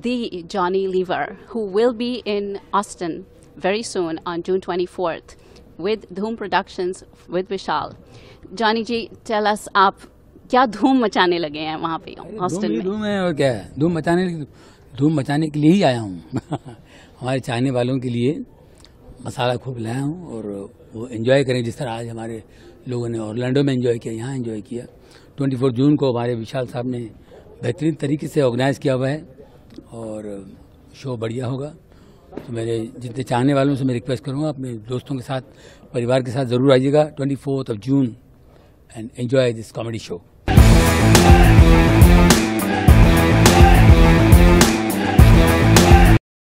the Johny Lever, who will be in Austin very soon on June 24th with Dhoom Productions with Vishal. Johny ji, tell us, आप क्या धूम मचाने लगे हैं वहाँ पे ऑस्टिन में? धूम है और क्या है, धूम मचाने के लिए ही आया हूँ। हमारे चाहने वालों के लिए मसाला खूब लाया हूँ और वो एंजॉय करें जिस तरह आज हमारे लोगों ने ऑरलैंडो में एंजॉय किया, यहाँ एंजॉय किया। 24 जून को हमारे विशाल साहब ने बेहतरीन तरीके से ऑर्गेनाइज किया हुआ है और शो बढ़िया होगा। तो मेरे जितने चाहने वालों से मैं रिक्वेस्ट करूँगा, अपने दोस्तों के साथ, परिवार के साथ ज़रूर आइएगा 24 June and enjoy this comedy show.